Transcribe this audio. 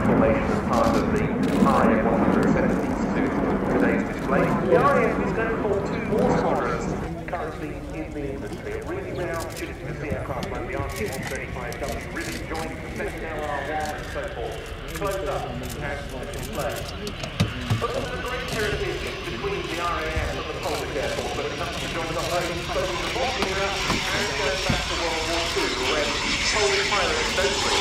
formation as part of the RAF 172 today's display. The RAF is known for two more squadrons currently in the industry. A really rare opportunity to see aircraft like the RT-135W really join the second LR1 and so forth. Close up and display. But there's a great heritage between the RAF and the Polish Air Force when it comes to joint operations both in the Bosnia and going back to World War II, when Polish pilots don't